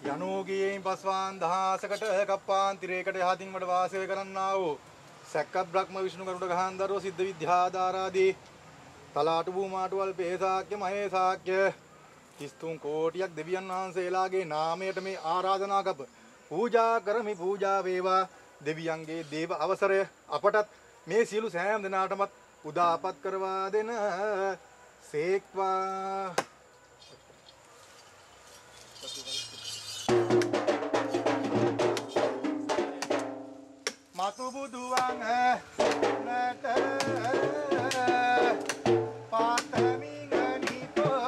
යනෝගියෙන් පස්වාන් දහසකට කප්පාන්තිරයකට යහතින් වඩ වාසය කරන්නා වූ සැක්කත් බ්‍රහ්ම විෂ්ණු කරුණ ගහන්දරෝ සිද්ධ විද්‍යාදාරාදී තලාටු භූමාටුවල් පේසාක්‍ය මහේසාක්‍ය 33 කෝටියක් දෙවියන් වහන්සේලාගේ නාමයට මේ ආරාධනා කප පූජා කරමි. පූජා වේවා දෙවියන්ගේ දේව අවසරය අපටත් මේ සියලු සෑම දෙනාටමත් උදාපත් කරවා දෙන සේක්වා. මතු බුදුවන් නැත පාතමින් අනිතෝ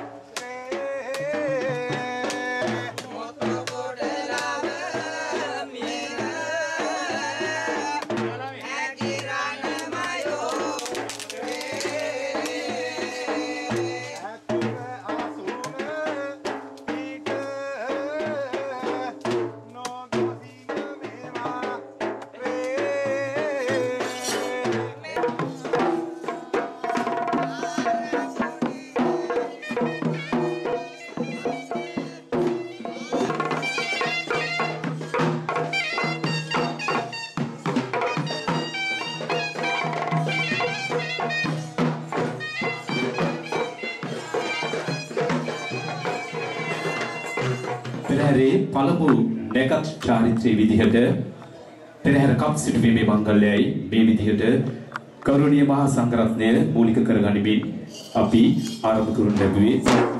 පළමු නැකත් චාරිත්‍රයේ විදිහට පෙරහැර කප් සිටුවීමේ මංගල්‍යයයි මේ විදිහට ගෞරවනීය මහා සංඝරත්නය මූලික කරගනිමින් අපි ආරම්භ කරනු ලැබුවේ.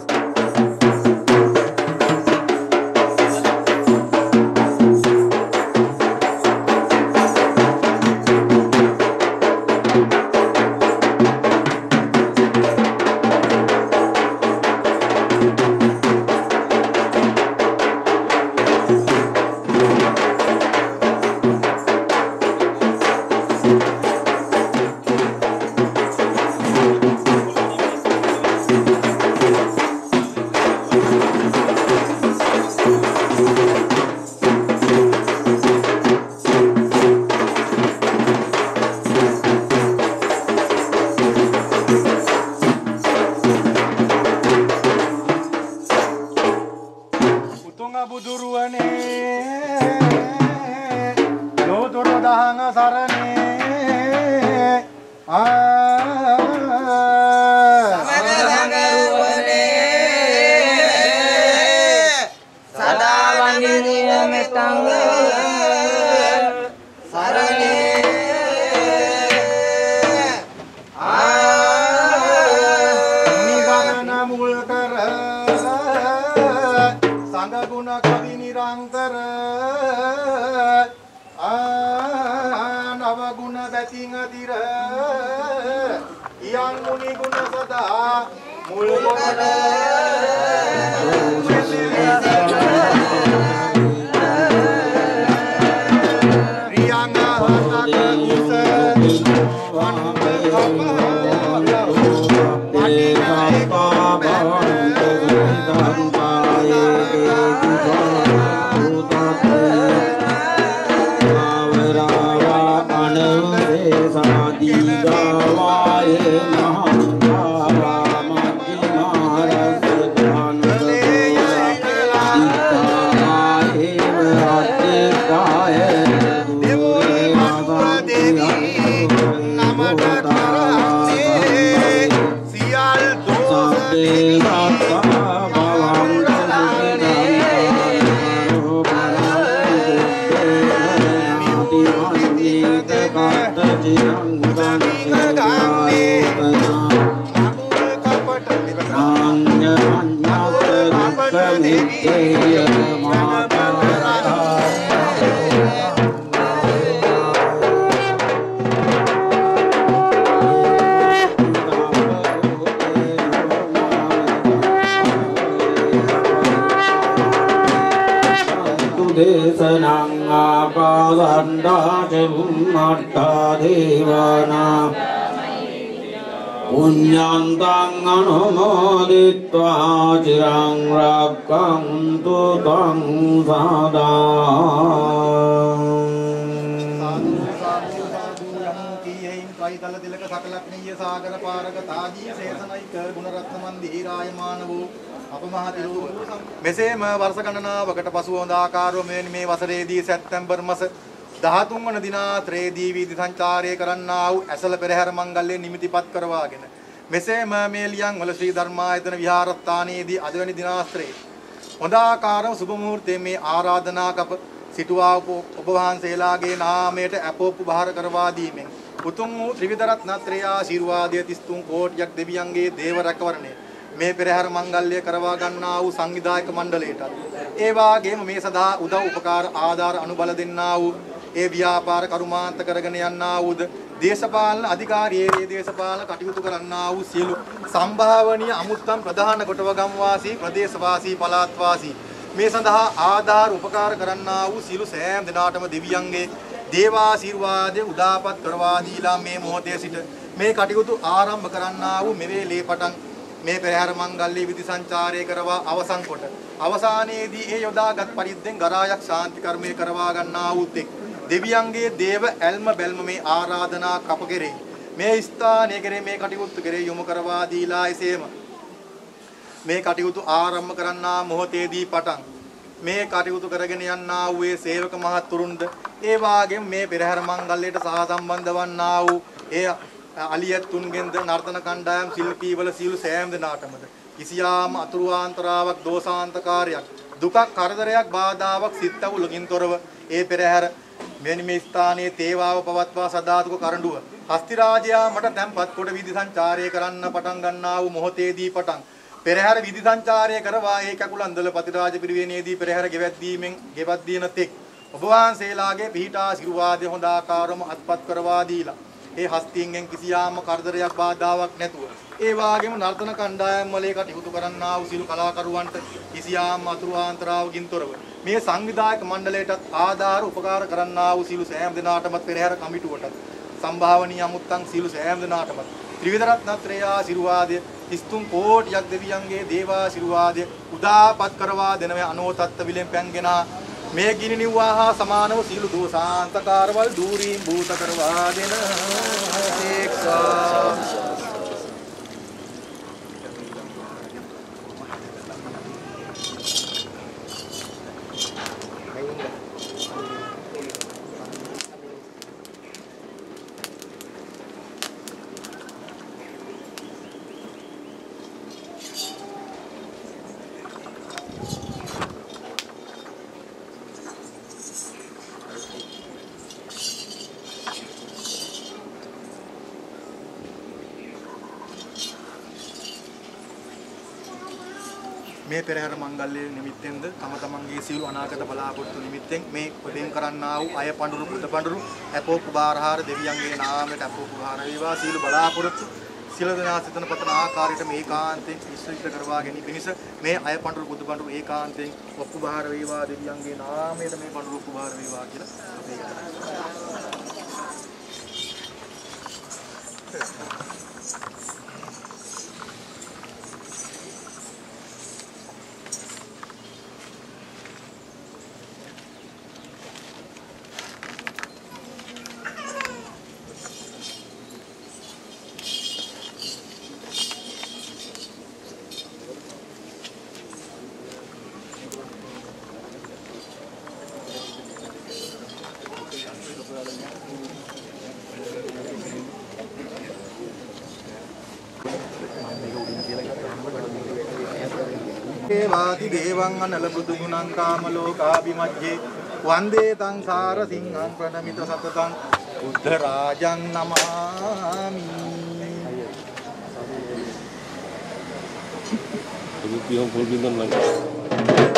Punyantang anumoditva cirang rakkantu tang sada. අපමහතිරු මෙසේම වර්ෂ ගණනාවකට පසු හොඳ ආකාරව මේ වසරේදී සැප්තැම්බර් මාස 13 වන දිනාත්‍රයේදී වීදි සංචාරය කරන්නා වූ ඇසල පෙරහැර මංගල්‍යය නිමිතිපත් කරවාගෙන මෙසේම මේ ලියන්වල ශ්‍රී ධර්මායතන විහාරස්ථානයේදී අදවැනි දිනාස්ත්‍රයේ හොඳ ආකාරව සුබ මුහූර්තයේ මේ ආරාධනා කප සිටුවා ඔබ වහන්සේලාගේ නාමයට අපෝපභාර කරවා දීමෙන් උතුම් වූ ත්‍රිවිධ රත්නත්‍රය ආශිර්වාදය 33 කෝටියක් දෙවියන්ගේ දේව රැකවරණය මේ පෙරහැර මංගල්‍ය කරවා ගන්නා වූ සංවිධායක මණ්ඩලයට ඒ වාගේම මේ සදා උදව් උපකාර ආධාර අනුබල දෙන්නා වූ ඒ ව්‍යාපාර කරුමාන්ත කරගෙන යන්නා වූද දේශපාලන අධිකාරියේ දේශපාලන කටයුතු කරන්නා වූ සියලු සම්භාවනීය අමුත්තම් ප්‍රධාන කොටවගම් වාසී ප්‍රදේශවාසී පළාත් වාසී මේ සඳහා ආධාර උපකාර කරන්නා වූ සියලු සෑම දෙනාටම දෙවියන්ගේ දේවාශිර්වාදය උදාපත් කරවා දීලා මේ මොහොතේ සිට මේ කටයුතු ආරම්භ කරන්නා වූ මෙවේලේ පටන් මේ පෙරහැර මංගල්‍ය විදි සංචාරය කරවා අවසන් කොට අවසානයේදී ඒ යොදාගත් පරිද්දෙන් ගරායක් ශාන්ති කර්මය කරවා ගන්නා වූත් එක් දෙවියන්ගේ දේව ඇල්ම බැල්ම මේ ආරාධනා කප කෙරේ මේ ස්ථානයේ කෙරේ මේ කටයුතු කෙරේ යොමු කරවා දීලා එසේම මේ කටයුතු ආරම්භ කරන්නා මොහොතේදී පටන් මේ කටයුතු කරගෙන යන්නා වූ ඒ සේවක මහත්තුරුන්ද ඒ වාගේම මේ පෙරහැර මංගල්‍යයට සහසම්බන්ධ වන්නා වූ ඒ අලියත්තුන්ගෙන්ද නර්තන කණ්ඩායම් ශිල්පීවල සියලු සෑම දෙනාටමද කිසියාම අතුරුාන්තරාවක් දෝෂාන්තකාරයක් දුකක් කරදරයක් බාධාවක් සිත්වලකින් තොරව ඒ පෙරහැර මෙනි මේ ස්ථානයේ තේවාව පවත්වා සදාතුක කරඬුව හස්ති රාජයා මට තැන්පත් කොට විදි සංචාරය කරන්න පටන් ගන්නා වූ මොහොතේදී පටන් පෙරහැර විදි සංචාරය කරවා ඒ කකුලන්දල පතිරාජ පිරිවෙනේදී පෙරහැර ගෙවත් දීන තෙක් ඔබ වහන්සේලාගේ පිහිට ආශිර්වාදය හොඳ ආකාරවම අත්පත් කරවා දීලා ඒ හස්තියෙන් කිසියාම කරදරයක් බාධාවක් නැතුව ඒ වාගේම නර්තන කණ්ඩායම් වලේ කටයුතු කරන්නා වූ සියලු කලාකරුවන්ට කිසියාම අතුරුාන්තරාවකින් තොරව මේ සංවිධායක මණ්ඩලයටත් ආධාර උපකාර කරන්නා වූ සියලු සෑම දෙනාටම පෙරහැර කමිටුවටත් සම්භාවනීය අමුත්තන් සියලු සෑම දෙනාටම ත්‍රිවිධ රත්නත්‍රය ආශිර්වාදය 33 කෝටියක් දෙවියන්ගේ දේවාශිර්වාදය උදාපත් කරවා දෙනවේ අනෝතත්ත විලෙන් පැන්ගෙන මේ ගිනි නිවාහා සමානව සියලු දෝසාන්තකාරවල් දූරීම් භූත කරවා දෙන ඒක්සා මේ පෙරහැර මංගල්‍ය නිමිත්තෙන්ද තම තමන්ගේ සියලු අනාගත බලාපොරොත්තු නිමිත්තෙන් මේ වෙන් කරන්නා වූ අය පඬුරු බුද පඬුරු අපෝපභාරහාර දෙවියන්ගේ නාමයට අපෝපභාර වේවා සියලු බලාපොරොත්තු සියලු දෙනා සිතන පතන ආකාරයට මේ ඒකාන්තයෙන් ඉෂ්ට කරවා ගැනීම පිණිස මේ අය පඬුරු බුද පඬුරු ඒකාන්තයෙන් අපෝපභාර වේවා දෙවියන්ගේ නාමයට මේ පඬුරු අපෝපභාර වේවා කියලා අපි කරා. වාති දේවං අනල බුදු ගුණං කාම ලෝකාභිමජ්ජේ වන්දේ තං සාර සිංහං ප්‍රණමිත සතතං බුද්ධ රාජං නමාමි. Ibu pihak pun bintang lagi.